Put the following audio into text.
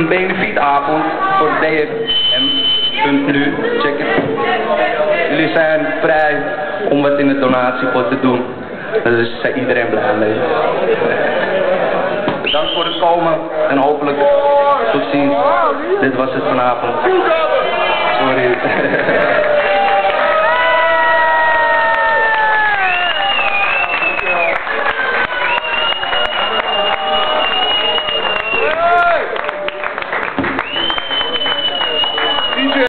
een benefietavond voor DFM.nu. Check het. Jullie zijn vrij om wat in de donatiepot te doen. Daar is iedereen blij mee. Bedankt voor het komen en hopelijk tot ziens. Dit was het vanavond. Sorry.